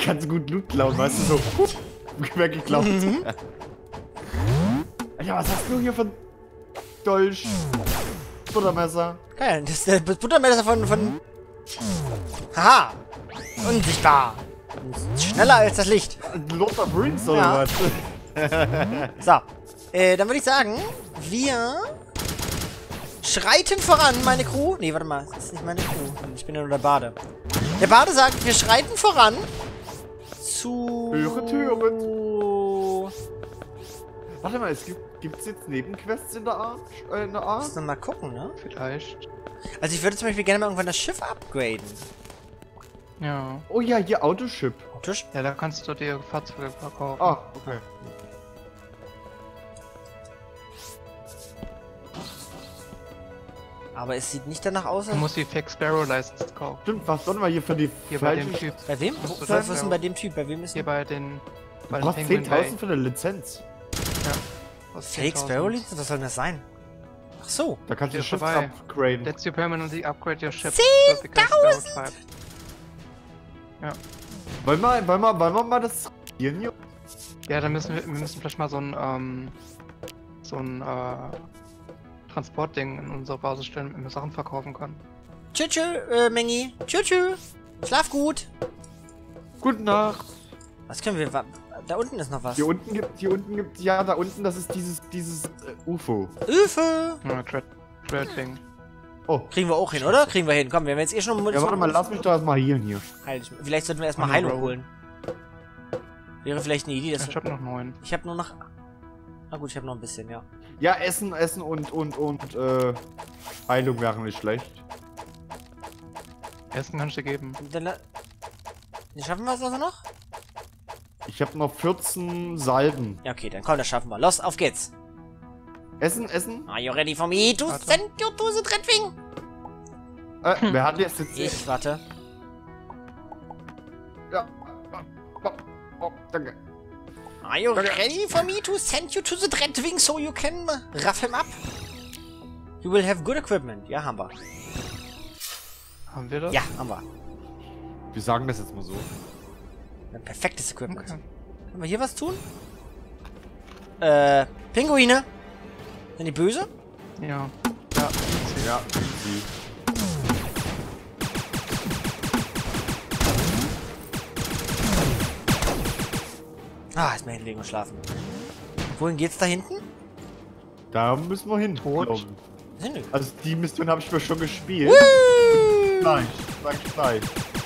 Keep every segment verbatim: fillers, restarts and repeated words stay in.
kannst gut Loot klauen, weißt du, so, hup, weggeklaut. Mhm. Ja, was hast du hier von Dolch? Buttermesser. Geil, das ist der Buttermesser von, von... Haha! Unsichtbar! Schneller als das Licht. Lord of Rings oder Ja. was? So. Äh, dann würde ich sagen, wir schreiten voran, meine Crew. Nee, warte mal, das ist nicht meine Crew. Ich bin ja nur der Bade. Der Bade sagt, wir schreiten voran zu... Höret, höret. Warte mal, es gibt gibt's jetzt Nebenquests in der Art? Äh, in der Art? Müssen wir mal gucken, ne? Vielleicht. Also ich würde zum Beispiel gerne mal irgendwann das Schiff upgraden. Ja. Oh ja, hier Autoship. Tisch? Ja, da kannst du dir Fahrzeuge verkaufen. Ah, okay. Aber es sieht nicht danach aus, Du als... musst die Fake Sparrow License kaufen. Stimmt, was soll mal hier für die Hier bei falschen... dem Typ. Bei wem? Musst du Was das ist denn ja- bei dem Typ? Bei wem ist Hier denn... bei den... Bei Du den hast Penguin zehntausend für eine Lizenz. Ja. Was Fake Sparrow Lizenz? Was soll denn das sein? Ach so. Da kannst du Hier das Schiff vorbei. upgraden. Let's you permanently upgrade your ship. zehntausend! Ja. Wollen wir, wollen wir, wollen wir mal das hier hier? Ja, dann müssen wir, wir müssen vielleicht mal so ein, ähm, so ein, äh, Transportding in unsere Basis stellen, damit wir Sachen verkaufen können. Tschüss, tschüss, äh, Mengi. Tschüss, tschüss. Schlaf gut. Gute Nacht. Was können wir... wa- Da unten ist noch was. Hier unten gibt, hier unten gibt, ja, da unten, das ist dieses, dieses äh, U F O. Hilfe! Ja, Trade, Trade-Ding. Oh. Kriegen wir auch hin, oder? Kriegen wir hin. Komm, wir haben jetzt eh schon... Ja, warte mal, lass mich doch erstmal hier hier. Heil dich. Vielleicht sollten wir erstmal Oh, Heilung Bro. holen. Wäre vielleicht eine Idee, dass... Ich hab noch neun. Ich habe nur noch... Na gut, ich habe noch ein bisschen, ja. Ja, Essen, Essen und, und, und, äh, Heilung wären nicht schlecht. Essen kann ich dir geben. Dann... la- Schaffen wir es also noch? Ich habe noch vierzehn Salben. Ja, okay, dann komm, das schaffen wir. Los, auf geht's. Essen, Essen? Are you ready for me to Warte. send you to the Dreadwing? Äh, wer hat jetzt jetzt... Ich warte. Ja. Oh, oh, danke. Are you Danke. ready for me to send you to the Dreadwing so you can rough him up? You will have good equipment. Ja, haben wir. Haben wir das? Ja, haben wir. Wir sagen das jetzt mal so. Ein perfektes Equipment. Okay. Können wir hier was tun? Äh, Pinguine. Sind die böse? Ja. Ja. Ja, sie. Ah, ist mir hinlegen und schlafen. Wohin geht's da hinten? Da müssen wir hin. Tot. glauben. Sind die? Also die Mission habe ich mir schon gespielt. Gleich, sag ich gleich.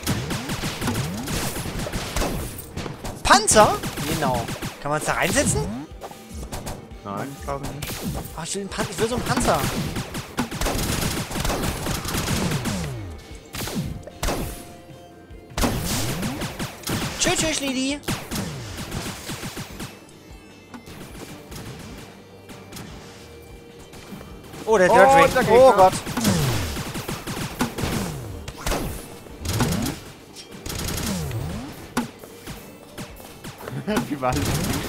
Panzer? Genau. Kann man uns da reinsetzen? Nein. Glaube nicht. Ach, ich will, einen Pan ich will so einen Panzer. Tschüss, tschüss, Lidi. Oh, der Oh, Dirtwing. der Oh Gegner. Gott. Die war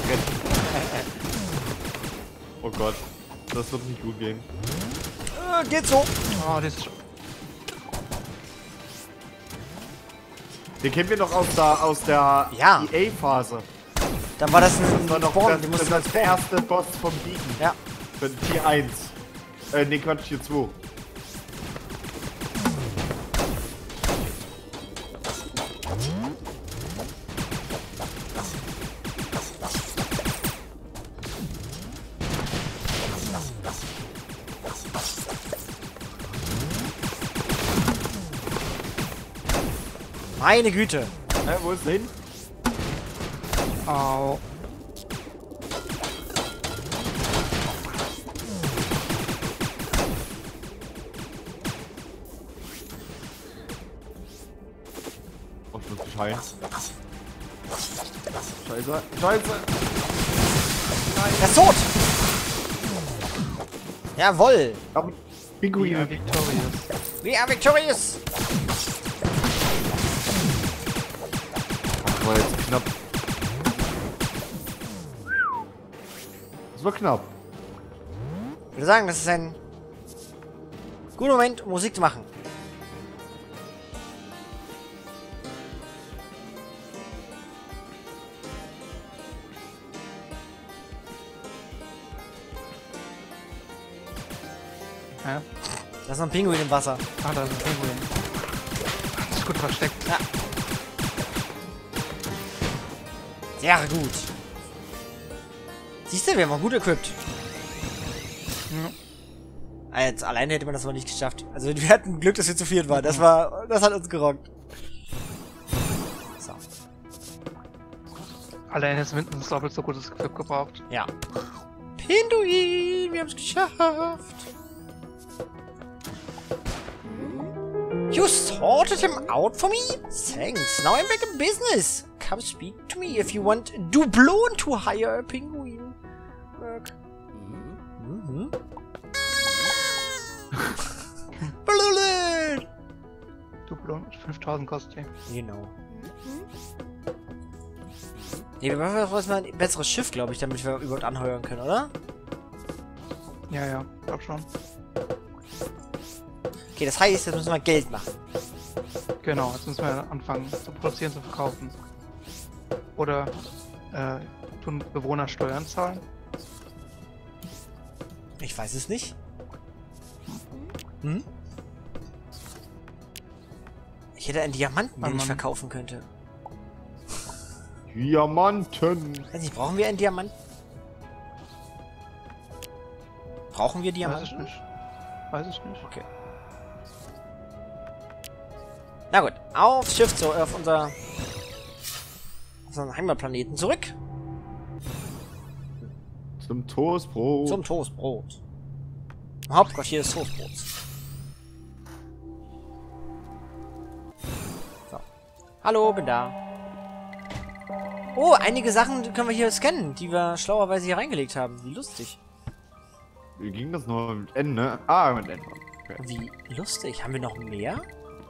Oh Gott. Das wird nicht gut gehen. Äh, geht so. Oh, das ist... Den kennen wir doch aus der, aus der Ja. E A-Phase. Dann war das ein Das war doch Spawn. das, Die das, mussten das wir der spawnen. erste Boss vom Beacon. Ja. Für Tier eins. Äh, ne Quatsch, Tier zwei. Meine Güte. Hä, wo ist der hin? Au. Oh, ich muss mich heilen. Scheiße. Scheiße. Er ist tot. Jawohl. Aber We Pinguine. are victorious. We are victorious. Das war jetzt knapp. Das war knapp. Ich würde sagen, das ist ein guter Moment, um Musik zu machen. Hä? Da ist noch ein Pinguin im Wasser. Ah, da ist ein Pinguin. Das ist gut versteckt. Ja. Sehr gut. Siehst du, wir haben auch gut equipped. Ja. Ah, jetzt alleine hätte man das aber nicht geschafft. Also wir hatten Glück, dass wir zu viert waren. Das war, das hat uns gerockt. So. Allein jetzt mindestens doppelt so gutes Equip gebraucht. Ja. Pinguin, wir haben es geschafft. You sorted him out for me? Thanks. Now I'm back in business. Come speak to me if you want Doublon to hire a penguin. Work. Mhm. Blöd. Doublon fünftausend kostet die. Genau. Ne, wir brauchen erstmal ein besseres Schiff, glaube ich, damit wir überhaupt anheuern können, oder? Ja, ja, glaub schon. Okay, das heißt, jetzt müssen wir Geld machen. Genau, jetzt müssen wir anfangen zu produzieren, zu verkaufen. Oder äh, tun Bewohner Steuern zahlen? Ich weiß es nicht. Hm? Ich hätte einen Diamanten, den Oh, ich Mann. verkaufen könnte. Diamanten. Weiß nicht, brauchen wir einen Diamanten? Brauchen wir Weiß Diamanten? ich nicht. Weiß ich nicht. Okay. Na gut, aufs Schiff, zu, auf unser auf unseren Heimatplaneten zurück. Zum Toastbrot. Zum Toastbrot. Im Hauptquartier des Toastbrots. So. Hallo, bin da. Oh, einige Sachen können wir hier scannen, die wir schlauerweise hier reingelegt haben. Wie lustig. Wie ging das noch mit N, ne? Ah, mit N. Okay. Wie lustig. Haben wir noch mehr?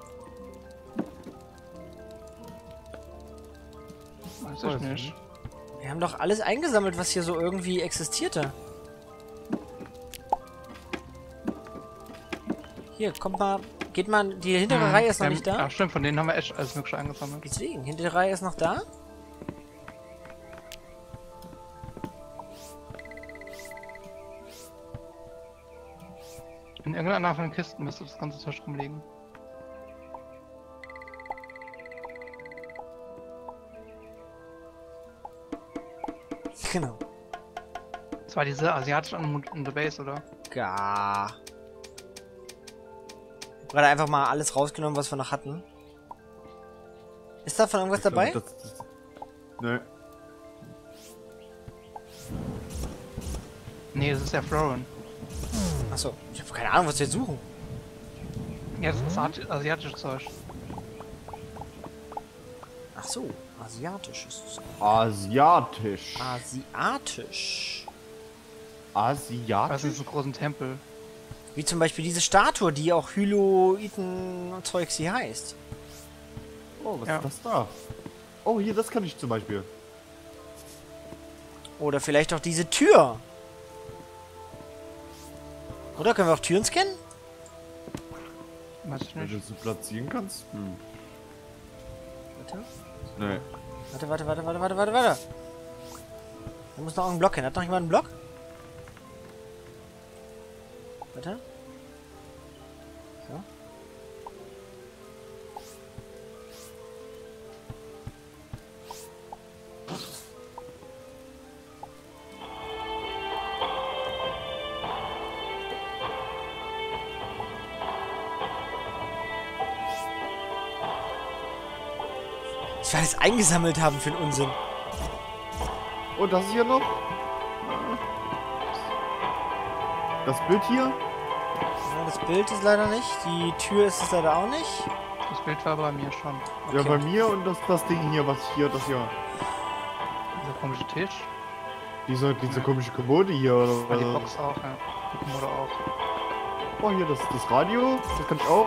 Weiß Weiß ich ich nicht. Wir haben doch alles eingesammelt, was hier so irgendwie existierte. Hier, kommt mal. Geht mal. Die hintere Hm, Reihe ist noch ähm, nicht da. Ach stimmt, von denen haben wir echt alles mögliche eingesammelt. Deswegen, hintere Reihe ist noch da. In irgendeiner von den Kisten müsste das ganze Zeug rumliegen. Genau. Das war diese asiatische Anmut in the Base, oder? Gar. Gerade einfach mal alles rausgenommen, was wir noch hatten. Ist davon irgendwas dabei? Das, das, ne. Nee, das ist der Florin. Achso, ich habe keine Ahnung, was wir jetzt suchen. Ja, das ist asi- asiatisches Zeug. Ach so, asiatisches. Asiatisch. Asiatisch. Das Asiatisch? ist ein großen Tempel. Wie zum Beispiel diese Statue, die auch Hyloiten und Zeugs hier heißt. Oh, was Ja. ist das da? Oh, hier, das kann ich zum Beispiel. Oder vielleicht auch diese Tür. Oder können wir auch Türen scannen? Weiß ich Wenn du nicht. sie platzieren kannst? Hm. Warte. Nee. Warte, warte, warte, warte, warte, warte, warte. Da muss noch ein Block hin. Hat noch jemand einen Block? Warte. So. Was wir alles eingesammelt haben für den Unsinn. Oh, das hier noch? Das Bild hier? Ja, das Bild ist leider nicht. Die Tür ist es leider auch nicht. Das Bild war bei mir schon. Ja, Okay. bei mir und das, das Ding hier, was hier, das hier. Dieser komische Tisch. Diese, diese komische Kommode hier, oder Ah, die was? Box auch, ja. Die Kommode auch. Oh, hier, das, das Radio, das kann ich auch.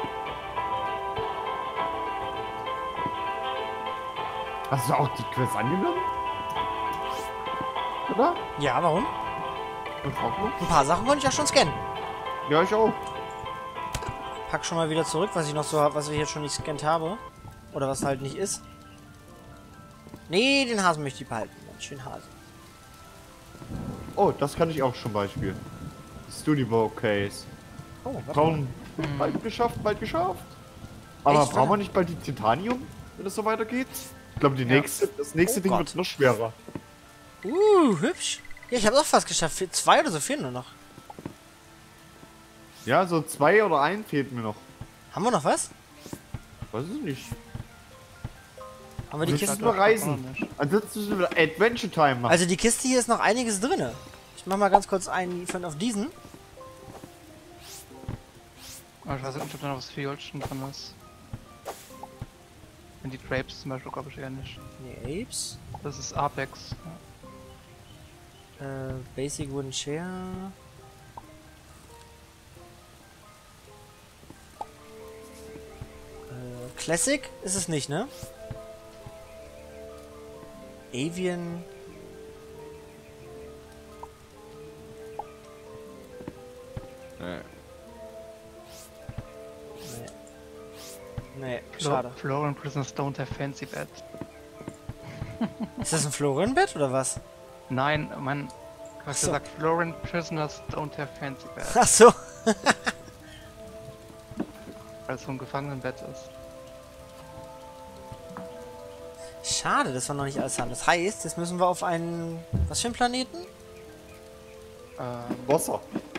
Hast du auch die Quest angenommen? Oder? Ja, warum? Und auch noch? Ein paar Sachen konnte ich auch schon scannen. Ja, ich auch. Pack schon mal wieder zurück, was ich noch so habe, was ich jetzt schon nicht gescannt habe. Oder was halt nicht ist. Nee, den Hasen möchte ich behalten. Einen schönen Hasen. Oh, das kann ich auch zum Beispiel. Studio Case. Oh, warte mal. Braun. Hm. Bald geschafft, bald geschafft. Aber Echt, brauchen wir oder? nicht bald die Titanium, wenn es so weitergeht? Ich glaube, die Ja. nächste, das nächste Oh Ding Gott. wird noch schwerer. Uh, hübsch. Ja, ich habe auch fast geschafft. Vier- Zwei oder so fehlen nur noch. Ja, so zwei oder ein fehlt mir noch. Haben wir noch was? Weiß ich nicht. Haben wir die Wir Kiste? müssen nur reisen. Auch nicht. Ansonsten müssen wir wieder Adventure Time machen. Also die Kiste hier ist noch einiges drin. Ich mach mal ganz kurz einen von auf diesen. Aber ich weiß nicht, ob da noch was Fiolchen drin ist. In die Grapes zum Beispiel glaube ich eher nicht. Nee, Apes. Das ist Apex. Ja. Äh, Basic Wooden Chair. Äh, Classic ist es nicht, ne? Avian. Nee. Nee, Flo- schade. Floor and prisoners don't have fancy beds. Ist das ein Florenbett oder was? Nein, mein Ach Charakter so. sagt Floor and prisoners don't have fancy beds. Ach so. Weil es so ein Gefangenenbett ist. Schade, dass wir noch nicht alles haben. Das heißt, jetzt müssen wir auf einen... Was für einen Planeten? Ähm, Wasser.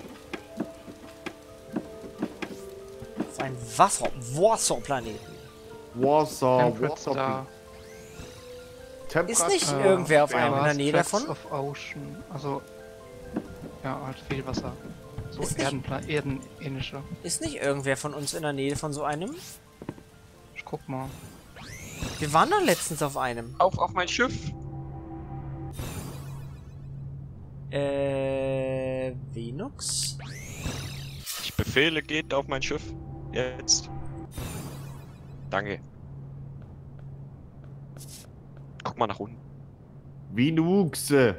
Auf einen Wasser... Wasserplaneten. Wasser, Temperate Wasser. Star. Temperatur. Ist nicht Äh, irgendwer auf ja, einem in der was? Nähe Tracks davon? of Ocean. Also, ja, halt viel Wasser. So Ist nicht- Erdenpla Erdenähnliche. Ist nicht irgendwer von uns in der Nähe von so einem? Ich guck mal. Wir waren doch letztens auf einem. Auf, auf mein Schiff. Äh... Venux? Ich befehle, geht auf mein Schiff. Jetzt. Danke. Guck mal nach unten. Vinuxe.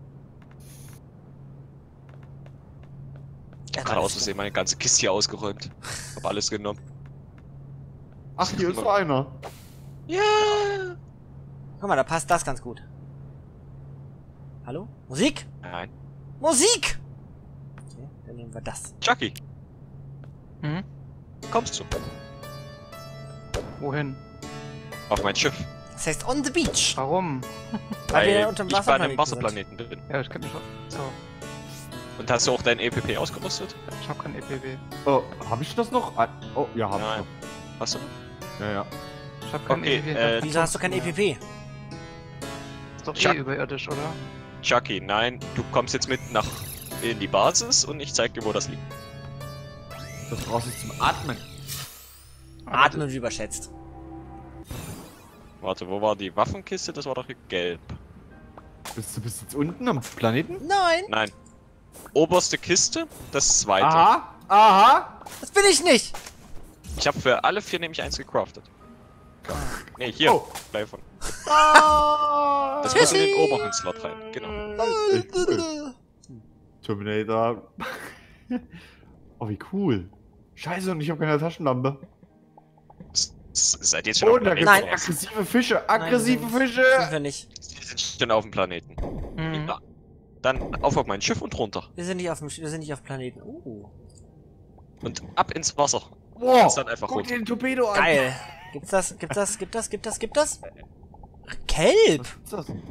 Ich hab gerade aus Versehen meine ganze Kiste hier ausgeräumt. Hab alles genommen. Ach, hier ist so einer. Ja. Guck mal, da passt das ganz gut. Hallo? Musik? Nein. Musik! Okay, dann nehmen wir das. Chucky, Hm? kommst du? Wohin? Auf mein Schiff. Das heißt On the Beach. Warum? Weil wir Weil unter dem ich bei einem Wasserplaneten Wasserplaneten bin. Ja, ich kenn mich schon. So, Und hast du auch dein E P P ausgerüstet? ich hab kein E P W. Oh, hab ich das noch? Ah, oh, ja, hab Nein. ich Hast du? noch. Ja, ja. Ich hab kein Okay, E P W. äh, Wieso hast du kein E P P? Ist doch Chuck. eh überirdisch, oder? Chucky, nein. Du kommst jetzt mit nach in die Basis und ich zeig dir, wo das liegt. Das brauchst du zum Atmen. Atmen wird überschätzt. Warte, wo war die Waffenkiste? Das war doch hier gelb. Bist du bist jetzt unten am Planeten? Nein, Nein. Oberste Kiste, das zweite. Aha, aha. das bin ich nicht. Ich habe für alle vier nämlich eins gecraftet. Nee, hier. Oh. Bleib von. Ah. Das muss in den oberen Slot rein. Genau. Echt cool. Terminator. Oh, wie cool. Scheiße, und ich habe keine Taschenlampe. S- s- Seid ihr jetzt schon Oh, auf dem da Planeten? gibt's Nein. aggressive Fische. Aggressive Nein, wir Fische. Sind wir nicht. Wir sind schon auf dem Planeten. Mhm. Ja. Dann auf auf mein Schiff und runter. Wir sind nicht auf dem, wir sind nicht auf Planeten. Uh, Und ab ins Wasser. Boah, Kannst dann einfach guck runter. den Torpedo an. geil. Gibt's das? Gibt das? Gibt das? Gibt das? Gibt das? Kelb. Was ist das?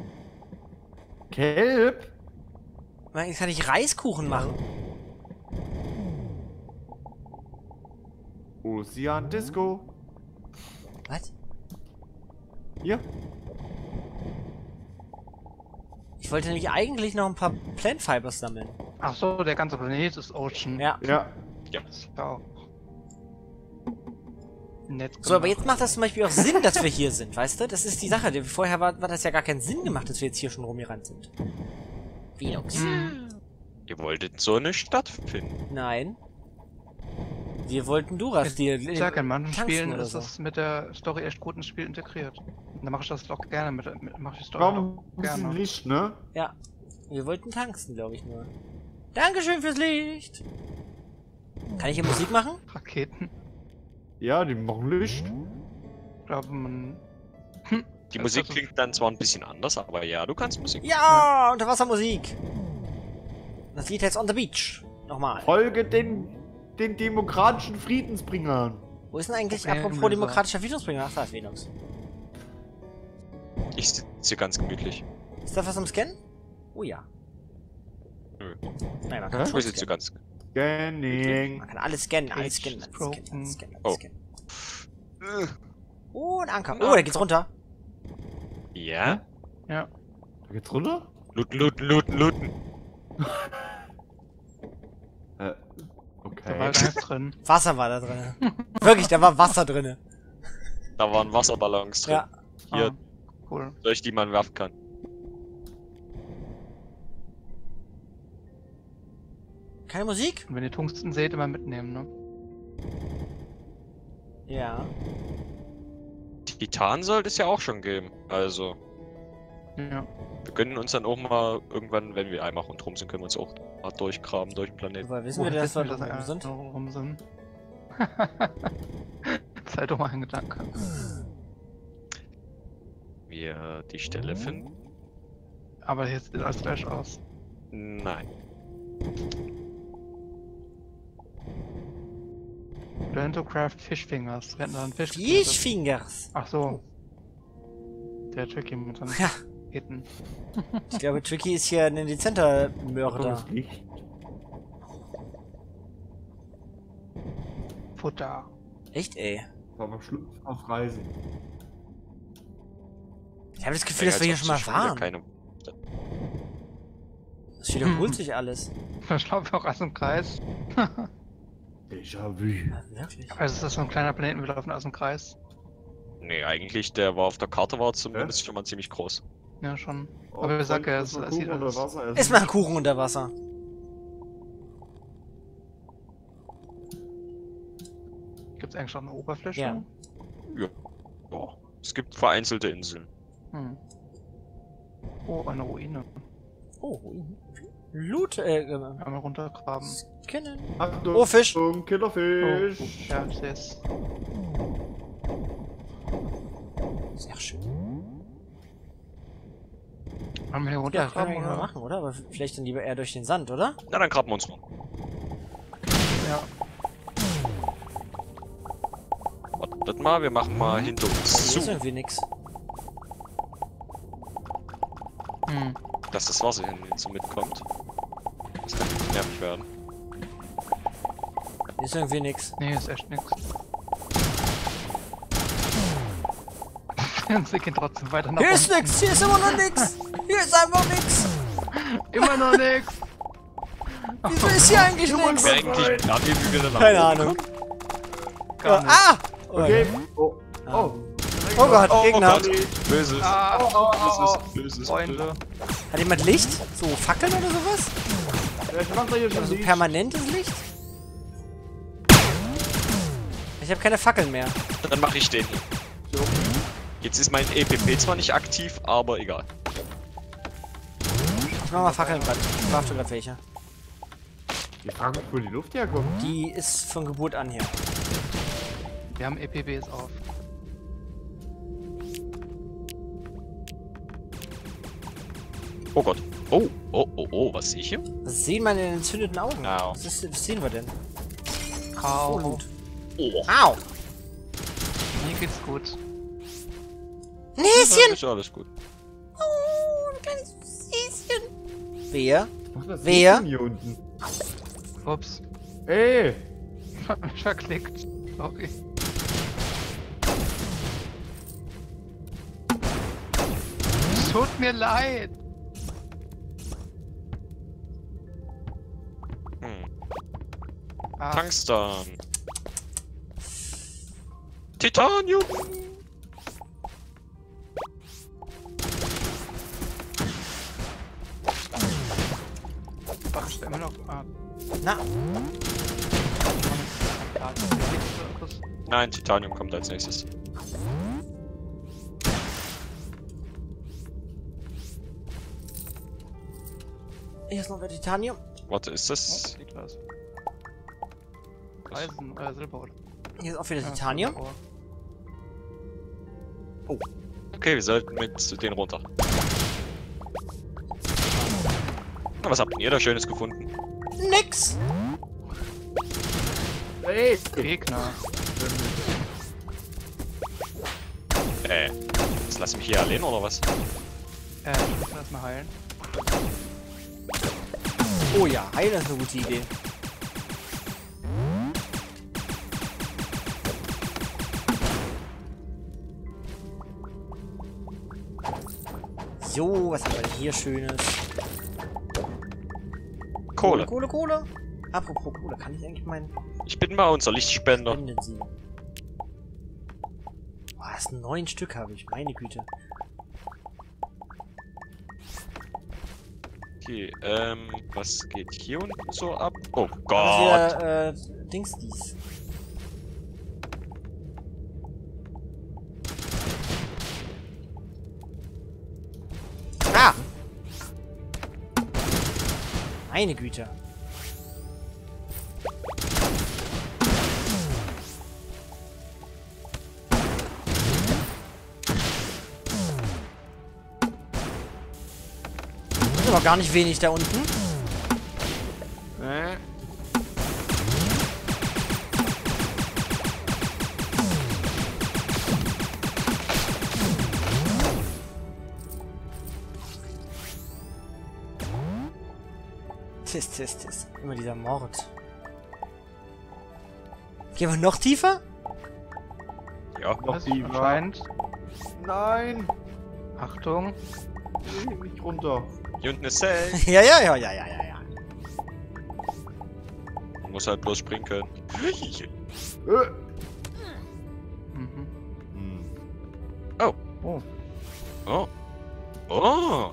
Kelb? Man, jetzt kann ich Reiskuchen machen. Ocean Disco. Was? Hier. Ich wollte nämlich eigentlich noch ein paar Plant Fibers sammeln. Ach so, der ganze Planet ist Ocean. Ja. Ja. Ja. Das ist ja auch nett So, aber gemacht. jetzt macht das zum Beispiel auch Sinn, dass wir hier sind, weißt du? Das ist die Sache. Die- Vorher war, war das ja gar keinen Sinn gemacht, dass wir jetzt hier schon rumgerannt sind. Venux. Hm. Ihr wolltet so eine Stadt finden. Nein. Wir wollten Duras, die Ich sag, in manchen tanzen Spielen oder ist so. das mit der Story echt gut ins Spiel integriert. Und dann mache ich das doch gerne mit, mit mache ich die Story Warum doch ein bisschen gerne. Licht, ne? Ja. Wir wollten tanzen, glaube ich nur. Dankeschön fürs Licht. Kann ich hier Musik machen? Raketen. Ja, die machen Licht. Ich glaube, man. Die Das Musik ist so- klingt dann zwar ein bisschen anders, aber ja, du kannst Musik. Ja, Unterwassermusik. Das Lied heißt On the Beach. Nochmal. Folge den den demokratischen Friedensbringern. Wo ist denn eigentlich, Okay, apropos Loser. demokratischer Friedensbringer? Ach, da ist Venus. Ich sitze hier ganz gemütlich. Ist da was am Scannen? Oh ja. Nö. Nein, man kann Hä? schon Ich sitze scannen. ganz. Scanning. Man kann alles scannen, alles Cage scannen, is alles scannen, broken. alles scannen, alles Oh. scannen. Oh, ein Anker. Oh, da geht's runter. Ja? Ja. Da geht's runter? Looten, looten, looten, looten. Äh, Da war okay. gar nichts drin. Wasser war da drin. Wirklich, da war Wasser drin. Da waren Wasserballons drin. Ja. Hier, Ah, cool. durch die man werfen kann. Keine Musik? Und wenn ihr Tungsten seht, immer mitnehmen, ne? Ja. Titan sollte es ja auch schon geben. Also, Ja. wir können uns dann auch mal irgendwann, wenn wir einmal rundherum sind, können wir uns auch mal durchgraben durch den Planeten. Woher wissen wir, dass wir da wir, oben sind? da oben sind? Sei doch mal ein Gedanke. Wir die Stelle finden? Aber jetzt sieht alles gleich aus. Nein. Learn to craft fish fingers. Wir hatten da einen Fisch. Fischfingers. Ach so. Der Tricky mit seinen Ja. Keten. Ich glaube, Tricky ist hier ein dezenter Mörder. Das Licht. Futter. Echt, ey. War mal Schluss auf Reisen. Ich habe das Gefühl, dass wir hier schon mal waren. Keine... Es wiederholt sich alles. Ich glaube auch alles im Kreis. Déjà-vu. Ja, wirklich. Also ist das so ein kleiner Planeten, wir laufen aus dem Kreis. Nee, eigentlich, der war auf der Karte, war zumindest schon mal ziemlich groß. Ja, schon. Aber wir sagen ja, es, es sieht alles... Wasser essen. Ist mal ein Kuchen unter Wasser. Gibt's eigentlich auch eine Oberfläche? Ja. Ja. Boah. Es gibt vereinzelte Inseln. Hm. Oh, eine Ruine. Oh, Loot, äh, äh, Einmal runtergraben. Scannen. Achtung, Oh, Fisch. Achtung, Killerfisch. Oh, ja, ich seh's. Sehr schön. Wollen wir hier Ja, können wir runtergraben, eigentlich mal oder? machen, oder? Aber vielleicht dann lieber eher durch den Sand, oder? Na, dann graben wir uns noch. Ja. Wartet mal, wir machen mal hinter uns Hier ist zu, irgendwie nix. Hm. dass das Wasser hin so mitkommt. Das kann nervig werden. Hier ist irgendwie nix. Nee, ist echt nix. Sie gehen trotzdem weiter nach Hier ist unten. nix, hier ist immer noch nix. Hier ist einfach nix. Immer noch nix. Wieso ist hier eigentlich nix? Wäre eigentlich gerade die Bügel nach Keine oben Ahnung. Gar nicht. Ah! Okay. Oh. Oh. Oh Gott, Oh, Gegner. oh Gott, böses. Ah, Oh, oh, oh, Böses, böses, Freunde. Hat jemand Licht? So Fackeln oder sowas? oh. Ich mach da hier schon Also Licht. permanentes Licht? Ich habe keine Fackeln mehr. Dann mache ich den hier. Jetzt ist mein E P P zwar nicht aktiv, aber egal. Ich mach mal Fackeln gerade. Ich warte gerade welche. Die fragen mich, wo die Luft herkommt. Die ist von Geburt an hier. Wir haben E P Bs auf. Oh Gott. Oh, oh, oh, oh, was sehe ich hier? Was sehen meine entzündeten Augen? Au. Was, ist, was sehen wir denn? Oh, Au. Loot. Oh, Au! Mir geht's gut. Näschen! ist alles gut. Oh, ein kleines Näschen. Wer? Was ist das Wer? denn hier unten? Ups. Ey! Hat mich verklickt. Sorry. Es tut mir leid. Hm. Ah, Tungsten. Titanium. ach, ich immer noch. Ah, Na, ah, das- Nein, Titanium kommt als nächstes. hier ist noch der Titanium. Warte, ist Oh, das... sieht was. Eisen oder Silber oder? Hier ist auch wieder Ja, Titanium. Silber. Okay, wir sollten mit denen runter. Na, was habt ihr da Schönes gefunden? Nix. Ey! Gegner. Äh, jetzt lass mich hier allein oder was? Äh, ich muss erstmal heilen. Oh ja, heilen ist eine gute Idee. So, was haben wir denn hier Schönes? Kohle. Kohle, Kohle. Apropos Kohle, kann ich eigentlich meinen Ich bin mal unser Lichtspender. Spenden sie? Oh, das sind neun Stück habe ich, meine Güte. Okay, ähm, was geht hier unten so ab? Oh Das ist Gott! wieder, äh, Dings dies. Ah! Meine Güte. Das ist aber gar nicht wenig da unten. Äh. Tis, tis, tis. Immer dieser Mord. Gehen wir noch tiefer? Ja, Noch Das tiefer. anscheinend. Nein! Achtung. Nee, nicht runter. hier unten ist Safe. ja, ja, ja, ja, ja, ja, ja. Man muss halt bloß springen können. Äh. Mhm. Hm. Oh. Oh. Oh. Oh.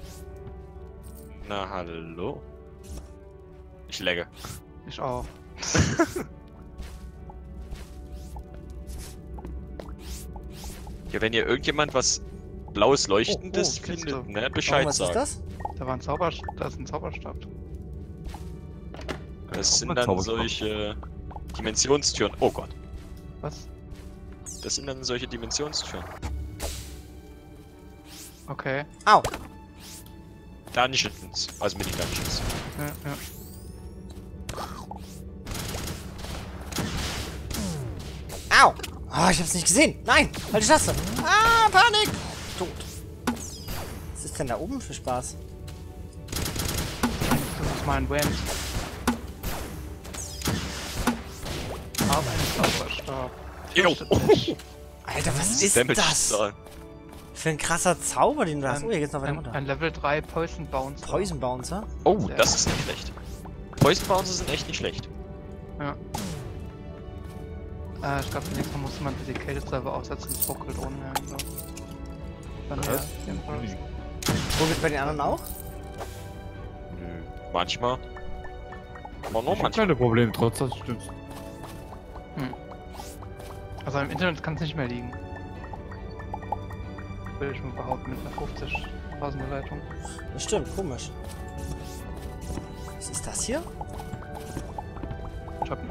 Na, hallo. Ich lagge. Ich auch. Ja, wenn ihr irgendjemand was blaues Leuchtendes Oh, oh, Kiste. findet, ne, Warum, Bescheid was ist sagen. das? Da war ein Zauber... Da ist ein Zauberstab. Das sind Mal dann Zauberstab. solche Dimensionstüren. Oh Gott. Was? Das sind dann solche Dimensionstüren. Okay. Au. Dungeons. Also Mini-Dungeons. Ja, ja. Au. Oh, ich hab's nicht gesehen. Nein, falsche Taste. Ah, Panik. Tot. Was ist denn da oben für Spaß? Das ist mein Wind. Aber ein Zauberstab. Jo. Alter, was ist Damage das? da. Für ein krasser Zauber, den du hast. Ein, Oh, hier geht's noch weiter ein, runter. ein Level drei Poison Bounce. Poison Bouncer. Oh, Ja. das ist nicht schlecht. Poison Bouncer sind echt nicht schlecht. Ja. Äh, ich glaube, nächstes Mal muss man die Kältesalve aufsetzen, es ruckelt ohne Ende. Dann ja, Was? jedenfalls. Wo geht's bei den anderen auch? Nö. Manchmal. Aber nur Ich hab manchmal. keine Probleme, trotz dass du stimmst. Also im Internet kann es nicht mehr liegen. Will ich mal behaupten, mit einer fünfzigtausender Leitung. Das stimmt, komisch. Was ist das hier? Ich hab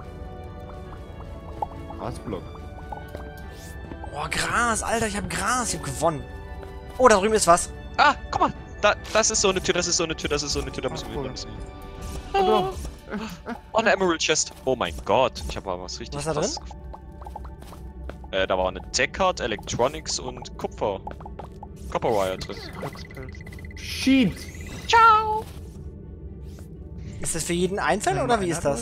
Grasblock. Oh, Gras, Alter, ich hab Gras. Ich hab gewonnen. Oh, da drüben ist was. Ah, guck mal. Da, das ist so eine Tür, das ist so eine Tür, das ist so eine Tür, da müssen wir cool. hin. Da müssen wir hin. Oh, eine Emerald Chest. Oh mein Gott. Ich habe aber was richtig Was ist da krasses gefunden. Äh, da war eine Tech-Card, Electronics und Kupfer. Copperwire drin. Glückspilz. Shit! Ciao! Ist das für jeden einzeln oder wie ist das?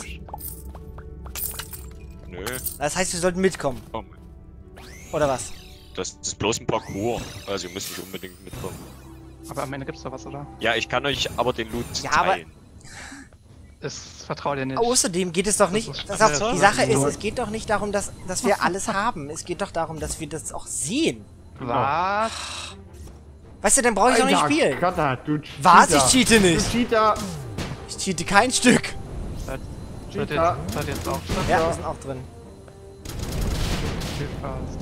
Nö. Das heißt, wir sollten mitkommen. Oh mein- Oder was? Das ist bloß ein Parcours. Also ihr müsst nicht unbedingt mitkommen. Aber am Ende gibt's da was, oder? Ja, ich kann euch aber den Loot Ja, aber- teilen. Es vertraue dir nicht. Außerdem geht es doch nicht. Das ist Das auch, schwer, die das Sache ist ist, so. es geht doch nicht darum, dass, dass wir alles haben. Es geht doch darum, dass wir das auch sehen. Was? Weißt du, dann brauche ich doch nicht Alter, spielen. Katar, du Was? Cheater. Ich cheate Du nicht. Cheater! Ich cheate kein Stück. Seid, seid, Cheater. ihr, seid ihr jetzt auch drin? Ja, wir sind auch drin. Viel Spaß.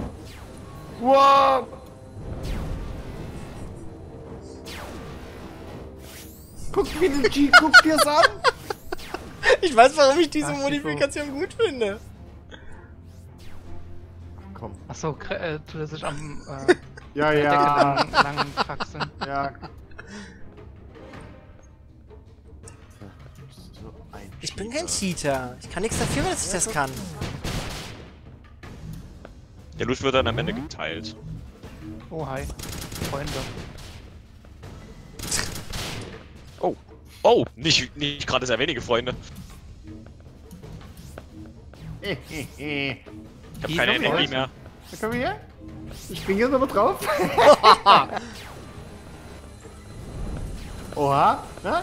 Wow! Guck mir den G, guck dir's an! Ich weiß, warum ich diese Ach, Modifikation gut finde. Komm. Achso, äh, tut er sich am äh, Ja, Decke ja. lang, lang kraxeln. Ja. So, ein Ich bin kein Cheater. Ich kann nichts dafür, dass ich das kann. Der Loot wird dann am Ende geteilt. Oh, hi. Freunde. Oh. Oh, nicht, nicht gerade sehr wenige Freunde. Ich hab Die keine kommen Energie raus. mehr. Da komm her. Ich spring jetzt aber drauf. Oha. Na?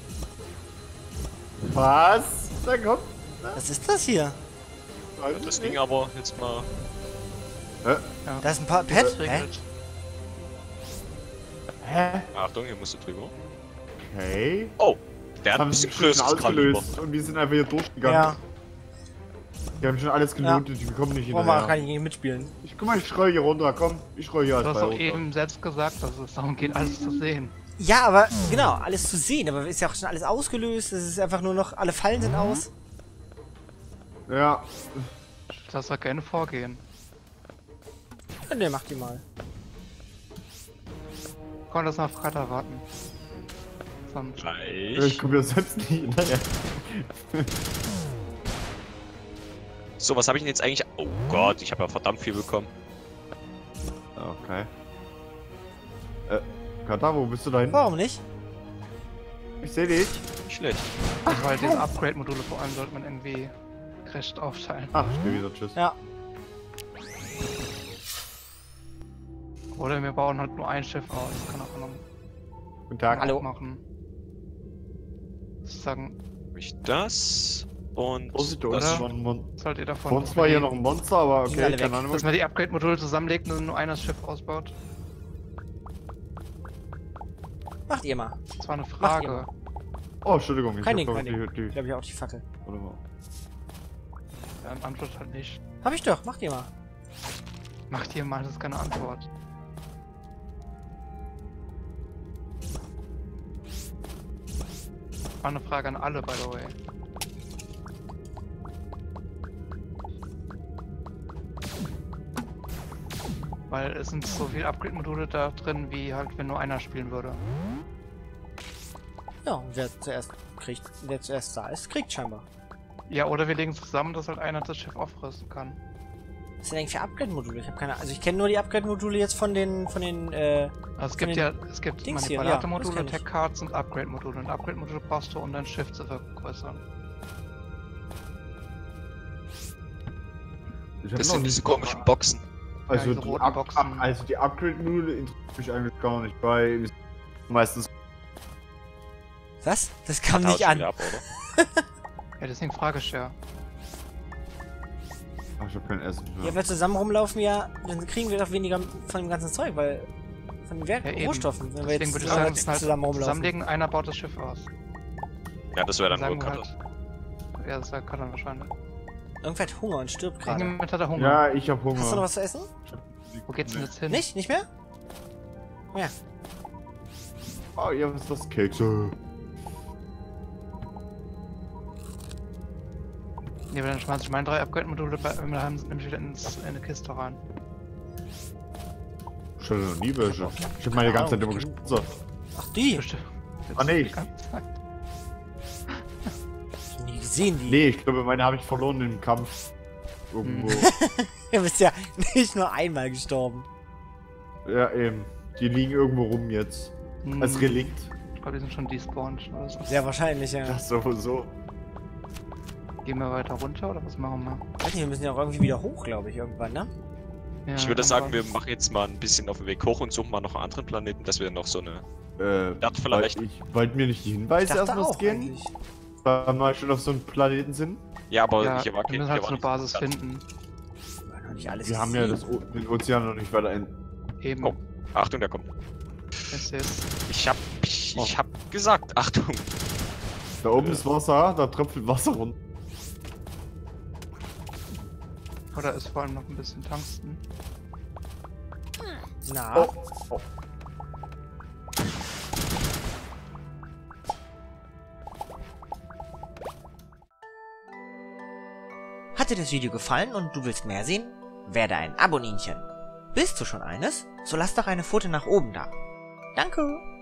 Was? Da kommt. Was ist das hier? Ja, das ging aber jetzt mal. Hä? Da ist ein paar Pet. Es Hä? regnet. Hä? Achtung, hier musst du drüber. Okay. Oh, der hat ein Haben bisschen sie schon größeres Kaliber. ausgelöst und wir sind einfach hier durchgegangen. Ja. Die haben schon alles gelohnt und die bekommen nicht Warum kann hinterher. ich nicht mitspielen? Ich guck mal, ich streue hier runter, komm. Ich streue hier Du als hast Ball doch runter. eben selbst gesagt, dass es darum geht, alles zu sehen. Ja, aber genau, alles zu sehen. Aber ist ja auch schon alles ausgelöst. Es ist einfach nur noch, alle Fallen sind aus. Ja. Das soll gerne vorgehen. Ja, ne, mach die mal. Komm, lass mal auf Freitag warten. Sonst Ich Gleich. komme ja selbst nicht hinterher. So, was habe ich denn jetzt eigentlich? Oh Gott, ich habe ja verdammt viel bekommen. Okay. Äh, Kata, wo bist du da hin? Warum nicht? Ich sehe dich. Nicht schlecht. weil diese Upgrade-Module vor allem sollte man irgendwie gerecht aufteilen. Ach, ich stehe wieder, tschüss. Ja. Oder wir bauen halt nur ein Schiff aus. Das kann auch noch Guten Tag. Hallo. machen. Sozusagen, Hab ich das und Vorsicht, da das. unten war ein Mon sollt ihr davon. Vor uns war hier noch ein Monster, aber Die sind okay, alle keine weg. Ahnung. Dass man die Upgrade-Module zusammenlegt und nur einer das Schiff ausbaut. Macht ihr mal. Das war eine Macht Frage. Oh, Entschuldigung, ich Kein hab Ding, doch kein die, Ding. die, Ich glaube, ich auch die Fackel. Warte mal. Ja, eine Antwort halt nicht. Hab ich doch, macht ihr mal. Macht ihr mal, das ist keine Antwort. War eine Frage an alle, by the way. Weil es sind so viele Upgrade-Module da drin, wie halt, wenn nur einer spielen würde. Ja, und wer zuerst kriegt, wer zuerst da ist, kriegt scheinbar. Ja, oder wir legen zusammen, dass halt einer das Schiff aufrüsten kann. Was sind eigentlich für Upgrade-Module? Ich habe keine Also ich kenne nur die Upgrade-Module jetzt von den, von den, äh, Also es Von gibt den ja, es gibt Dings hier, ja, das Manipulator-Module, kenn ich. Tech-Cards und Upgrade-Module. Und Upgrade-Module brauchst du, um dein Schiff zu vergrößern. Ich hab Das noch sind nicht- diese komischen Boxen. Also, diese die, roten Up Boxen. Up also die Upgrade-Module interessiert mich eigentlich gar nicht, weil meistens. was? Das kam Haut nicht schon an. wieder ab, oder? Ja, deswegen frage ich ja. Ach, ich hab kein Essen. Ja, wenn wir zusammen rumlaufen, ja, dann kriegen wir doch weniger von dem ganzen Zeug, weil von den Werk Ja, eben. Rohstoffen, wenn wir Deswegen jetzt würde ich zusammen, sagen, halt zusammen rumlaufen. zusammenlegen, einer baut das Schiff aus. Ja, das wäre dann Sagen wohl wir Cutter. halt. Ja, das kann dann wahrscheinlich. Irgendwer hat Hunger und stirbt gerade. Irgendjemand hat er Hunger. Ja, ich hab Hunger. Hast du noch was zu essen? Wo geht's denn jetzt hin? Nicht? Nicht mehr? Ja. Oh, ja, was ist das? Kekse. Ja, aber dann schmeiß ich meine drei Upgrade-Module bei wir haben nämlich wieder ins, in eine Kiste rein. Ich hatte noch nie welche. Ich hab meine ganze Zeit immer gesponsert. Ach, die? Bestimmt. Ah, nee. Die ganze Zeit. Ich hab nie gesehen, die. Nee, ich glaube, meine habe ich verloren im Kampf. Irgendwo. Du bist ja nicht nur einmal gestorben. Ja, eben. Die liegen irgendwo rum jetzt. Als Hm, Relikt. Ich glaube, die sind schon despawned oder so. Sehr wahrscheinlich, ja. Das sowieso. Gehen wir weiter runter oder was machen wir? Weiß nicht, wir müssen ja auch irgendwie wieder hoch, glaube ich, irgendwann, ne? Ja, Ich würde sagen, wir irgendwas. machen jetzt mal ein bisschen auf den Weg hoch und suchen mal noch einen anderen Planeten, dass wir noch so eine. Äh, Ja, vielleicht. weil ich wollte mir nicht die Ich Hinweise dachte erstmal auch gehen, eigentlich. da wir schon auf so einem Planeten sind. Ja, aber Ja, hier war wir kein. müssen Hier halt war so eine nicht Basis Platz. finden. Wir haben noch nicht alles Wir haben ja gesehen. das o den Ozean noch nicht weiter ein. Eben. Oh. Achtung, der kommt. Jetzt, jetzt. Ich hab. Ich, ich hab gesagt, Achtung. Da oben ist Wasser, da tröpfelt Wasser runter. Oder ist vor allem noch ein bisschen Tungsten. Na, Oh, oh. hat dir das Video gefallen und du willst mehr sehen? Werde ein Aboninchen. Bist du schon eines? So lass doch eine Pfote nach oben da. Danke.